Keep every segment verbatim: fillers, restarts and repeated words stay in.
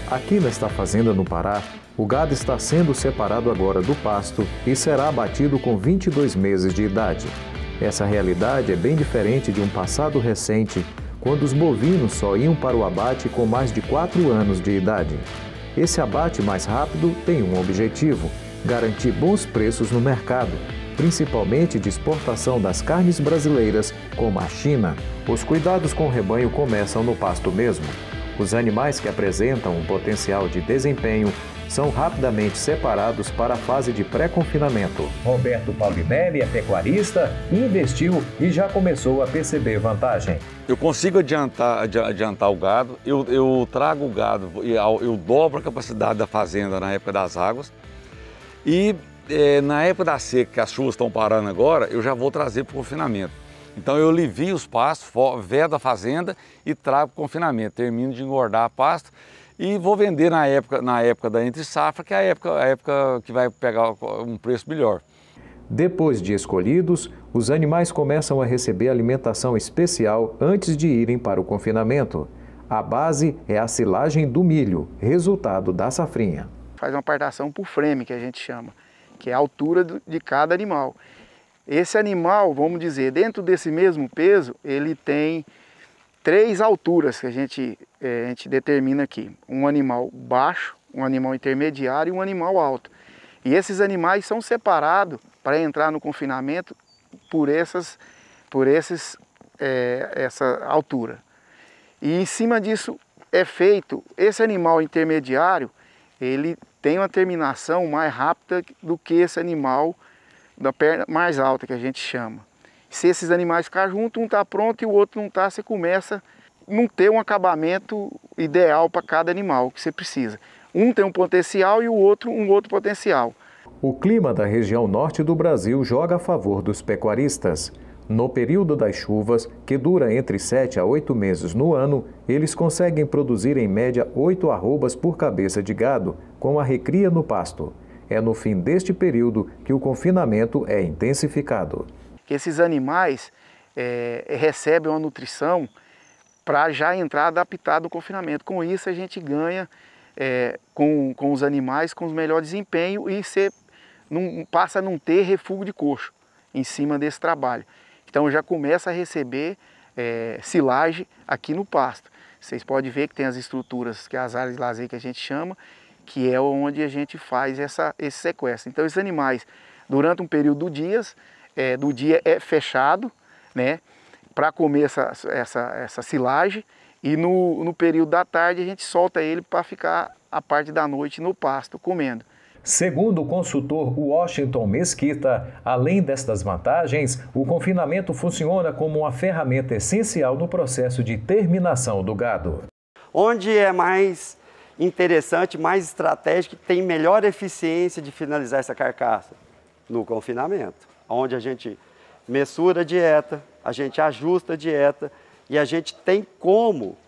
Aqui nesta fazenda no Pará, o gado está sendo separado agora do pasto e será abatido com vinte e dois meses de idade. Essa realidade é bem diferente de um passado recente, quando os bovinos só iam para o abate com mais de quatro anos de idade. Esse abate mais rápido tem um objetivo: garantir bons preços no mercado, principalmente de exportação das carnes brasileiras, como a China. Os cuidados com o rebanho começam no pasto mesmo. Os animais que apresentam um potencial de desempenho são rapidamente separados para a fase de pré-confinamento. Roberto Paulinelli é pecuarista, investiu e já começou a perceber vantagem. Eu consigo adiantar, adiantar o gado, eu, eu trago o gado, eu, eu dobro a capacidade da fazenda na época das águas e é, na época da seca, que as chuvas estão parando agora, eu já vou trazer para o confinamento. Então eu alivio os pastos, vedo a fazenda e trago para o confinamento, termino de engordar a pasto e vou vender na época, na época da entre safra, que é a época, a época que vai pegar um preço melhor. Depois de escolhidos, os animais começam a receber alimentação especial antes de irem para o confinamento. A base é a silagem do milho, resultado da safrinha. Faz uma partação por frame, que a gente chama, que é a altura de cada animal. Esse animal, vamos dizer, dentro desse mesmo peso, ele tem três alturas que a gente, é, a gente determina aqui. Um animal baixo, um animal intermediário e um animal alto. E esses animais são separados para entrar no confinamento por, essas, por esses, é, essa altura. E em cima disso é feito, esse animal intermediário, ele tem uma terminação mais rápida do que esse animal da perna mais alta, que a gente chama. Se esses animais ficarem juntos, um está pronto e o outro não está, você começa a não ter um acabamento ideal para cada animal que você precisa. Um tem um potencial e o outro um outro potencial. O clima da região norte do Brasil joga a favor dos pecuaristas. No período das chuvas, que dura entre sete a oito meses no ano, eles conseguem produzir em média oito arrobas por cabeça de gado, com a recria no pasto. É no fim deste período que o confinamento é intensificado. Esses animais é, recebem uma nutrição para já entrar adaptado ao confinamento. Com isso a gente ganha é, com, com os animais com os melhor desempenho e você não, passa a não ter refúgio de coxo em cima desse trabalho. Então já começa a receber é, silagem aqui no pasto. Vocês podem ver que tem as estruturas, que é as áreas de lazer que a gente chama, que é onde a gente faz essa, esse sequestro. Então esses animais, durante um período do dia, é, do dia é fechado, né, para comer essa, essa, essa silagem, e no, no período da tarde a gente solta ele para ficar a parte da noite no pasto comendo. Segundo o consultor Washington Mesquita, além destas vantagens, o confinamento funciona como uma ferramenta essencial no processo de terminação do gado. Onde é mais interessante, mais estratégico, tem melhor eficiência de finalizar essa carcaça? No confinamento, onde a gente mensura a dieta, a gente ajusta a dieta e a gente tem como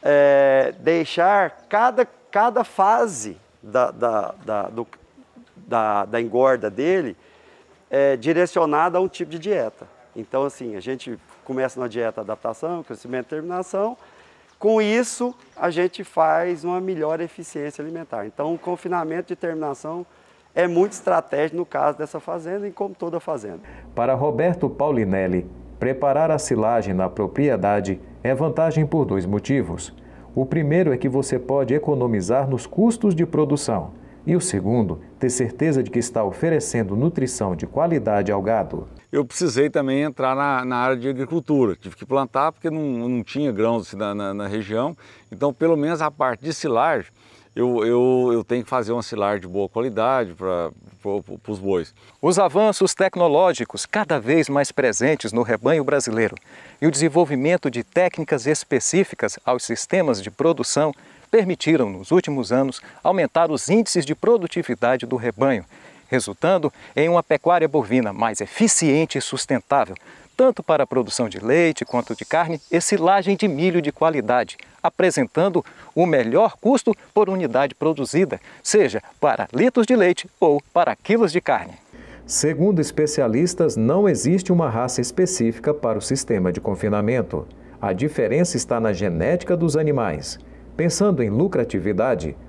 é, deixar cada, cada fase da, da, da, do, da, da engorda dele é, direcionada a um tipo de dieta. Então, assim, a gente começa na dieta adaptação, crescimento e terminação. Com isso, a gente faz uma melhor eficiência alimentar. Então, o confinamento de terminação é muito estratégico no caso dessa fazenda e como toda fazenda. Para Roberto Paulinelli, preparar a silagem na propriedade é vantagem por dois motivos. O primeiro é que você pode economizar nos custos de produção. E o segundo, ter certeza de que está oferecendo nutrição de qualidade ao gado. Eu precisei também entrar na, na área de agricultura. Tive que plantar porque não, não tinha grãos na, na, na região. Então, pelo menos a parte de silagem, eu, eu, eu tenho que fazer uma silagem de boa qualidade para os bois. Os avanços tecnológicos cada vez mais presentes no rebanho brasileiro e o desenvolvimento de técnicas específicas aos sistemas de produção permitiram, nos últimos anos, aumentar os índices de produtividade do rebanho, resultando em uma pecuária bovina mais eficiente e sustentável, tanto para a produção de leite quanto de carne e silagem de milho de qualidade, apresentando o melhor custo por unidade produzida, seja para litros de leite ou para quilos de carne. Segundo especialistas, não existe uma raça específica para o sistema de confinamento. A diferença está na genética dos animais. Pensando em lucratividade,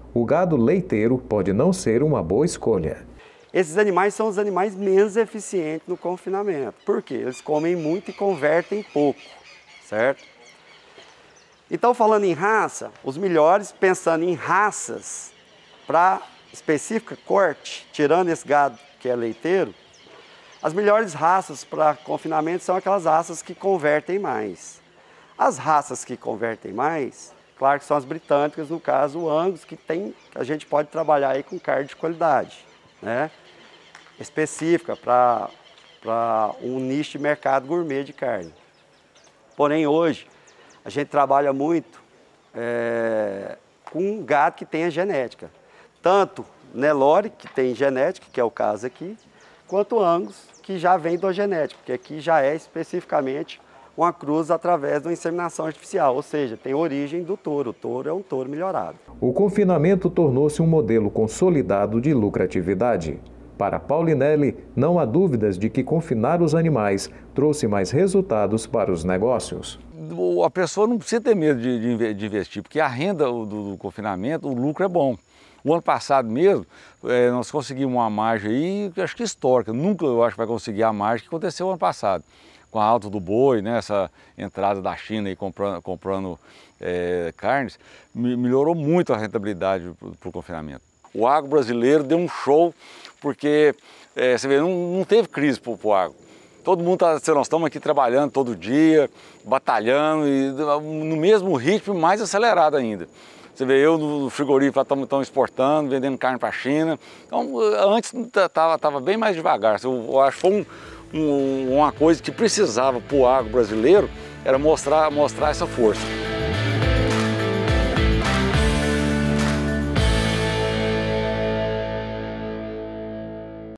o gado leiteiro pode não ser uma boa escolha. Esses animais são os animais menos eficientes no confinamento. Por quê? Eles comem muito e convertem pouco, certo? Então, falando em raça, os melhores, pensando em raças para específica corte, tirando esse gado que é leiteiro, as melhores raças para confinamento são aquelas raças que convertem mais. As raças que convertem mais, claro que são as britânicas, no caso o Angus, que tem, a gente pode trabalhar aí com carne de qualidade, né? Específica para um nicho de mercado gourmet de carne. Porém, hoje, a gente trabalha muito é, com gado que tenha genética. Tanto Nelore, que tem genética, que é o caso aqui, quanto Angus, que já vem do genético, porque aqui já é especificamente uma cruz através da inseminação artificial, ou seja, tem origem do touro. O touro é um touro melhorado. O confinamento tornou-se um modelo consolidado de lucratividade. Para Paulinelli, não há dúvidas de que confinar os animais trouxe mais resultados para os negócios. A pessoa não precisa ter medo de, de investir, porque a renda do, do confinamento, o lucro é bom. O ano passado mesmo, é, nós conseguimos uma margem aí, acho que histórica. Nunca eu acho que vai conseguir a margem que aconteceu ano passado. Com a alta do boi, né, essa entrada da China aí comprando, comprando é, carnes, melhorou muito a rentabilidade para o confinamento. O agro brasileiro deu um show, porque é, você vê, não, não teve crise para o agro. Todo mundo está, nós estamos aqui trabalhando todo dia, batalhando, e no mesmo ritmo, mais acelerado ainda. Você vê, eu no frigorífico estamos exportando, vendendo carne para a China. Então, antes estava bem mais devagar. Eu, eu acho que foi um, um, uma coisa que precisava para o agro brasileiro, era mostrar, mostrar essa força.